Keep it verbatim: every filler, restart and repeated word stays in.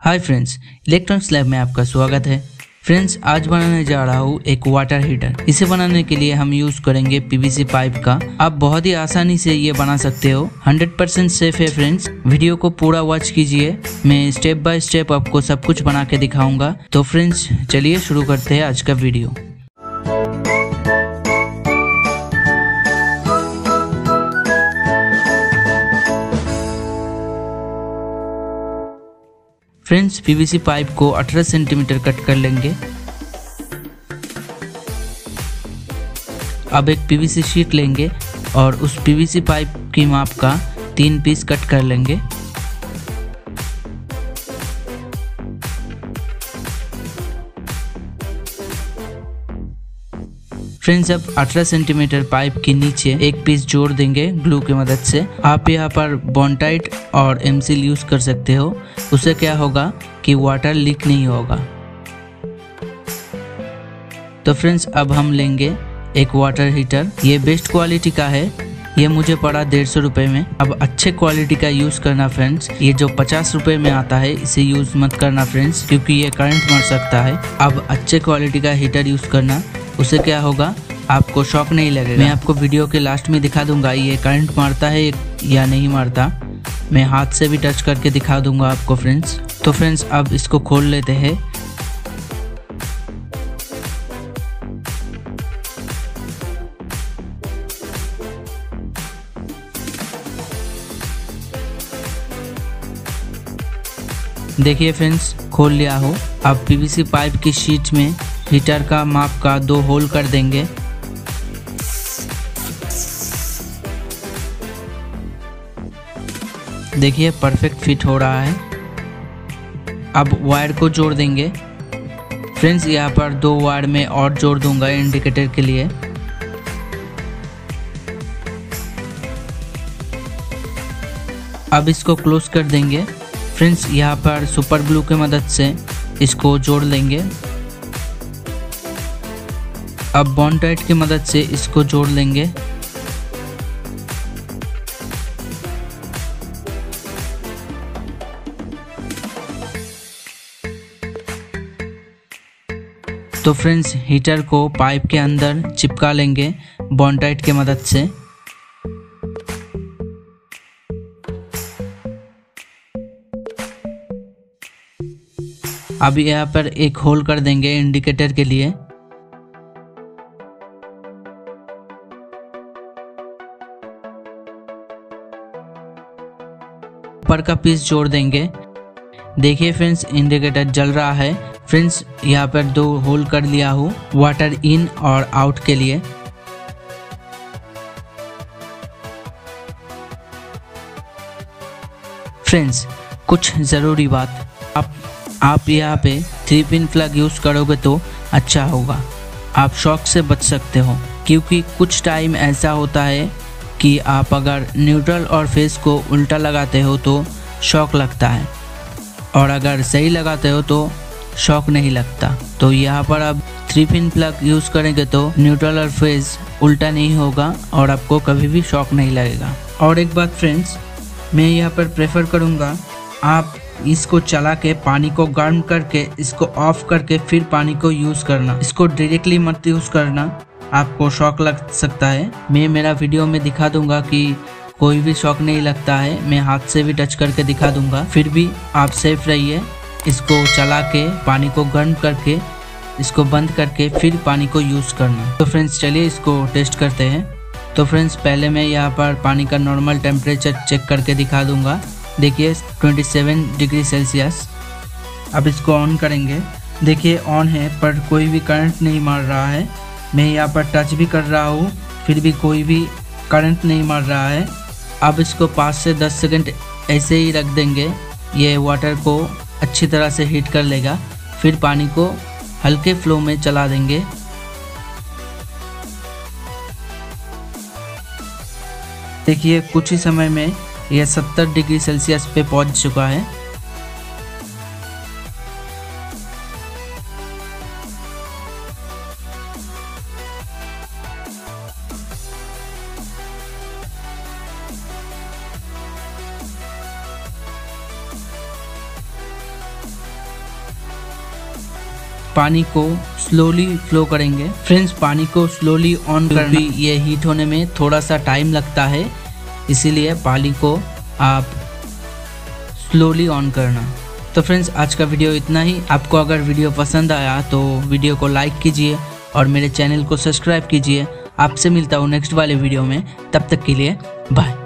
Hi friends, electronics lab में आपका स्वागत है। फ्रेंड्स, आज बनाने जा रहा हूँ एक वाटर हीटर। इसे बनाने के लिए हम यूज करेंगे पीवीसी पाइप का। आप बहुत ही आसानी से ये बना सकते हो। हंड्रेड परसेंट सेफ है फ्रेंड्स। वीडियो को पूरा वॉच कीजिए, मैं स्टेप बाय स्टेप आपको सब कुछ बना के दिखाऊंगा। तो फ्रेंड्स चलिए शुरू करते हैं आज का वीडियो। फ्रेंड्स, पीवीसी पाइप को अठारह सेंटीमीटर कट कर लेंगे। अब एक पीवीसी शीट लेंगे और उस पीवीसी पाइप की माप का तीन पीस कट कर लेंगे। फ्रेंड्स, अब अठारह सेंटीमीटर पाइप के नीचे एक पीस जोड़ देंगे ग्लू की मदद से। आप यहाँ पर बॉन्डाइट और एमसील यूज कर सकते हो। उससे क्या होगा कि वाटर लीक नहीं होगा। तो फ्रेंड्स, अब हम लेंगे एक वाटर हीटर। ये बेस्ट क्वालिटी का है। ये मुझे पड़ा डेढ़ सौ रुपये में। अब अच्छे क्वालिटी का यूज करना फ्रेंड्स। ये जो पचास रुपए में आता है इसे यूज मत करना फ्रेंड्स, क्योंकि ये करंट मार सकता है। अब अच्छे क्वालिटी का हीटर यूज करना, उससे क्या होगा, आपको शॉक नहीं लगेगा। मैं आपको वीडियो के लास्ट में दिखा दूंगा ये करंट मारता है या नहीं मारता। मैं हाथ से भी टच करके दिखा दूंगा आपको फ्रेंड्स। तो फ्रेंड्स, अब इसको खोल लेते हैं। देखिए फ्रेंड्स, खोल लिया हो। अब पीवीसी पाइप की शीट में हीटर का माप का दो होल कर देंगे। देखिए परफेक्ट फिट हो रहा है। अब वायर को जोड़ देंगे। फ्रेंड्स, यहाँ पर दो वायर में और जोड़ दूंगा इंडिकेटर के लिए। अब इसको क्लोज कर देंगे। फ्रेंड्स, यहाँ पर सुपर ग्लू की मदद से इसको जोड़ लेंगे। अब बॉन्डाइट की मदद से इसको जोड़ लेंगे। तो फ्रेंड्स, हीटर को पाइप के अंदर चिपका लेंगे बॉन्डाइट की मदद से। अब यहाँ पर एक होल कर देंगे इंडिकेटर के लिए। ऊपर का पीस जोड़ देंगे। देखिए फ्रेंड्स, इंडिकेटर जल रहा है। फ्रेंड्स, यहाँ पर दो होल कर लिया हूँ वाटर इन और आउट के लिए। फ्रेंड्स, कुछ ज़रूरी बात, आप आप यहाँ पे थ्री पिन प्लग यूज़ करोगे तो अच्छा होगा। आप शॉक से बच सकते हो, क्योंकि कुछ टाइम ऐसा होता है कि आप अगर न्यूट्रल और फेस को उल्टा लगाते हो तो शॉक लगता है, और अगर सही लगाते हो तो शॉक नहीं लगता। तो यहाँ पर आप थ्री पिन प्लग यूज़ करेंगे तो न्यूट्रल और फेस उल्टा नहीं होगा और आपको कभी भी शॉक नहीं लगेगा। और एक बात फ्रेंड्स, मैं यहाँ पर प्रेफर करूँगा आप इसको चला के पानी को गर्म करके इसको ऑफ करके फिर पानी को यूज़ करना। इसको डायरेक्टली मत यूज़ करना, आपको शॉक लग सकता है। मैं मेरा वीडियो में दिखा दूंगा कि कोई भी शॉक नहीं लगता है। मैं हाथ से भी टच करके दिखा दूंगा, फिर भी आप सेफ रहिए। इसको चला के पानी को गर्म करके इसको बंद करके फिर पानी को यूज़ करना। तो फ्रेंड्स, चलिए इसको टेस्ट करते हैं। तो फ्रेंड्स, पहले मैं यहाँ पर पानी का नॉर्मल टेम्परेचर चेक करके दिखा दूंगा। देखिए सत्ताईस डिग्री सेल्सियस। अब इसको ऑन करेंगे। देखिए ऑन है पर कोई भी करंट नहीं मार रहा है। मैं यहाँ पर टच भी कर रहा हूँ, फिर भी कोई भी करंट नहीं मार रहा है। अब इसको पाँच से दस सेकंड ऐसे ही रख देंगे। ये वाटर को अच्छी तरह से हीट कर लेगा। फिर पानी को हल्के फ्लो में चला देंगे। देखिए कुछ ही समय में यह सत्तर डिग्री सेल्सियस पे पहुंच चुका है। पानी को स्लोली फ्लो करेंगे। फ्रेंड्स, पानी को स्लोली ऑन करना, ये हीट होने में थोड़ा सा टाइम लगता है, इसीलिए पानी को आप स्लोली ऑन करना। तो फ्रेंड्स, आज का वीडियो इतना ही। आपको अगर वीडियो पसंद आया तो वीडियो को लाइक कीजिए और मेरे चैनल को सब्सक्राइब कीजिए। आपसे मिलता हूँ नेक्स्ट वाले वीडियो में, तब तक के लिए बाय।